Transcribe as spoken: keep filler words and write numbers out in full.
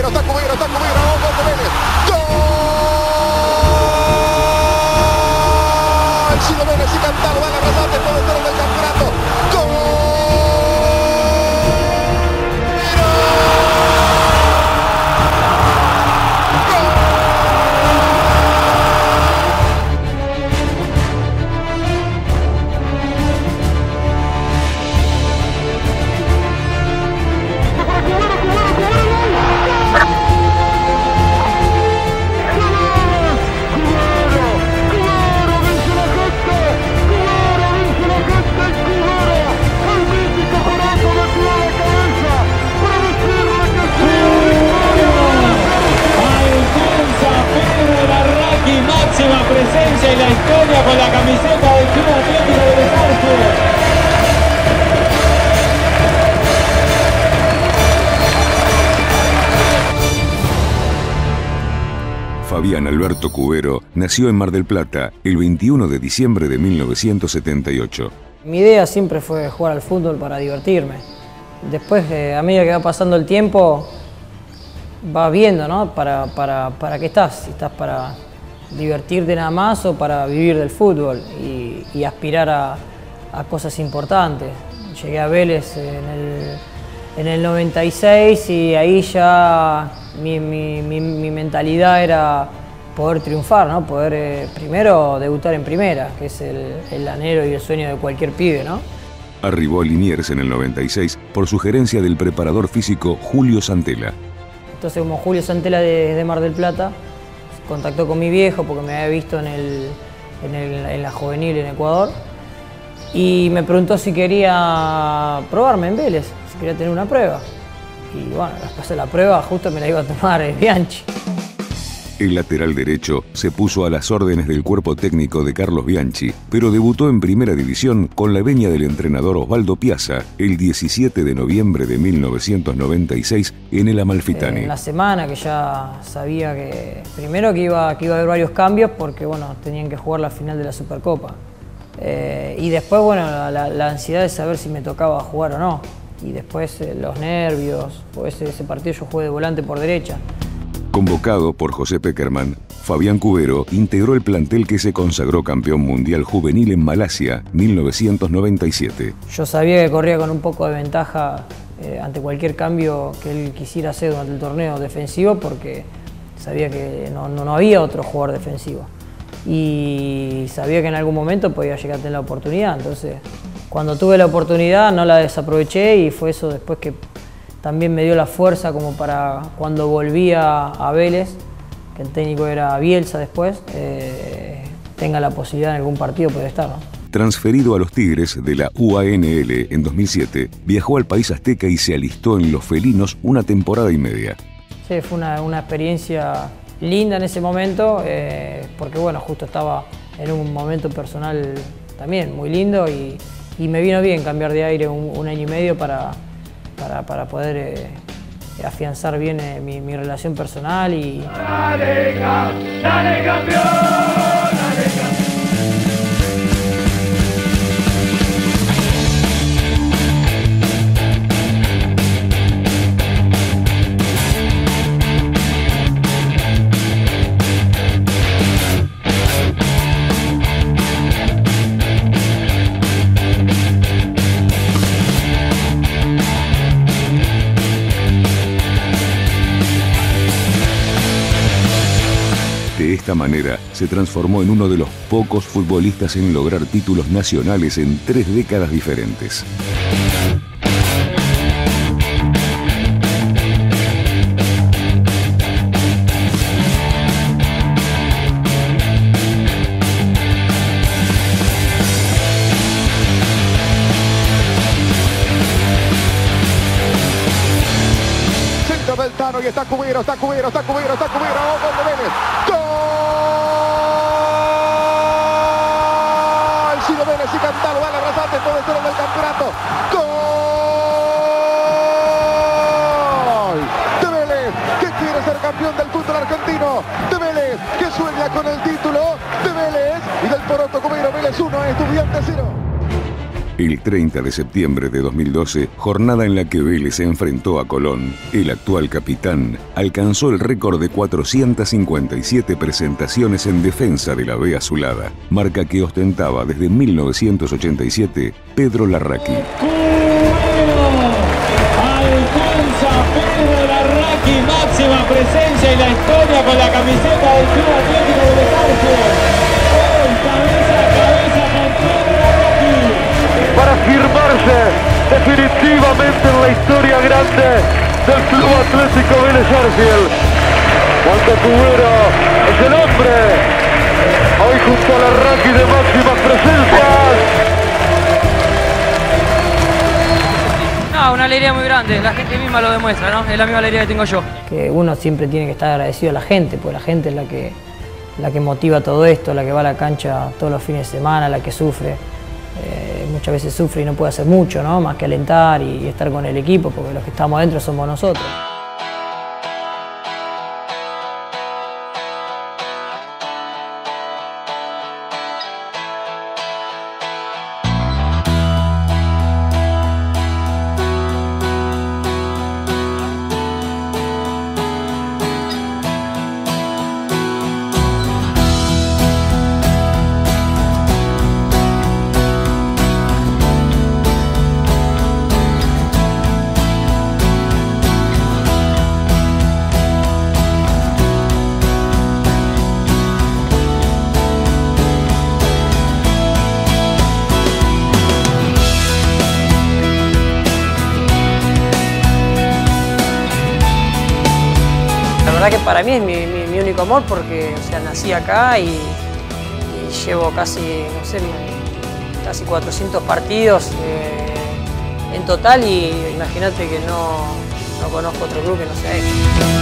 está Cubero, está Cubero, gol de Vélez. ¡Gol! Sido Vélez y Cantalo, va a la rasante, puede ser el del campeonato. ¡Gol! Máxima presencia en la historia con la camiseta del Club Atlético de Besarque. Fabián Alberto Cubero nació en Mar del Plata el veintiuno de diciembre de mil novecientos setenta y ocho. Mi idea siempre fue jugar al fútbol para divertirme. Después, eh, a medida que va pasando el tiempo, vas viendo, ¿no? Para, para, para qué estás, si estás para divertirte nada más o para vivir del fútbol y, y aspirar a, a cosas importantes. Llegué a Vélez en el, en el noventa y seis y ahí ya mi, mi, mi, mi mentalidad era poder triunfar, ¿no? Poder eh, primero debutar en primera, que es el, el anhelo y el sueño de cualquier pibe, ¿no? Arribó a Liniers en el noventa y seis por sugerencia del preparador físico Julio Santella. Entonces, como Julio Santella de, de Mar del Plata contactó con mi viejo porque me había visto en, el, en, el, en la juvenil en Ecuador y me preguntó si quería probarme en Vélez, si quería tener una prueba. Y bueno, después de la prueba justo me la iba a tomar eh, Bianchi. El lateral derecho se puso a las órdenes del cuerpo técnico de Carlos Bianchi, pero debutó en primera división con la venia del entrenador Osvaldo Piazza el diecisiete de noviembre de mil novecientos noventa y seis en el Amalfitani. Eh, en la semana que ya sabía que primero que iba, que iba a haber varios cambios porque bueno, tenían que jugar la final de la Supercopa. Eh, y después bueno, la, la, la ansiedad de saber si me tocaba jugar o no. Y después eh, los nervios, pues ese, ese partido yo jugué de volante por derecha. Convocado por José Peckerman, Fabián Cubero integró el plantel que se consagró campeón mundial juvenil en Malasia, mil novecientos noventa y siete. Yo sabía que corría con un poco de ventaja eh, ante cualquier cambio que él quisiera hacer durante el torneo defensivo porque sabía que no, no, no había otro jugador defensivo. Y sabía que en algún momento podía llegar a tener la oportunidad. Entonces, cuando tuve la oportunidad no la desaproveché y fue eso después que también me dio la fuerza como para cuando volví a, a Vélez, que el técnico era Bielsa después, eh, tenga la posibilidad en algún partido poder estar, ¿no? Transferido a los Tigres de la U A N L en dos mil siete, viajó al país azteca y se alistó en los felinos una temporada y media. Sí, fue una, una experiencia linda en ese momento, eh, porque bueno, justo estaba en un momento personal también muy lindo y, y me vino bien cambiar de aire un, un año y medio para... Para, para poder eh, afianzar bien eh, mi, mi relación personal y... ¡Dale, dale campeón! ¡Dale campeón! De esta manera, se transformó en uno de los pocos futbolistas en lograr títulos nacionales en tres décadas diferentes. Centro del Tano y está Cubero, está Cubero, está Cubero, está Cubero, gol de Vélez. ¡Gol! Sido Vélez y Cantalo, va a la rasante, puede ser el del campeonato. ¡Gol! De Vélez, que quiere ser campeón del fútbol argentino. De Vélez, que sueña con el título. De Vélez y del Poroto Cubero, Vélez uno, Estudiantes cero. El treinta de septiembre de dos mil doce, jornada en la que Vélez se enfrentó a Colón, el actual capitán alcanzó el récord de cuatrocientas cincuenta y siete presentaciones en defensa de la B azulada, marca que ostentaba desde mil novecientos ochenta y siete Pedro Larraqui. Alcanza Pedro Larraqui, máxima presencia en la historia con la camiseta del Club Atlético de Vélez Sarsfield. Hoy cabeza a cabeza con Pedro Larraqui. Para firmarse definitivamente en la historia grande del Club Atlético Vélez Sarsfield. Cuando Cubero es el hombre, hoy junto a Larraqui de máximas presencias. No, una alegría muy grande, la gente misma lo demuestra, ¿no? Es la misma alegría que tengo yo. Que uno siempre tiene que estar agradecido a la gente, porque la gente es la que, la que motiva todo esto, la que va a la cancha todos los fines de semana, la que sufre. Eh, muchas veces sufre y no puede hacer mucho, ¿no? Más que alentar y, y estar con el equipo, porque los que estamos adentro somos nosotros. La verdad que para mí es mi, mi, mi único amor porque, o sea, nací acá y, y llevo casi, no sé, casi cuatrocientos partidos eh, en total y imagínate que no, no conozco otro club que no sea este.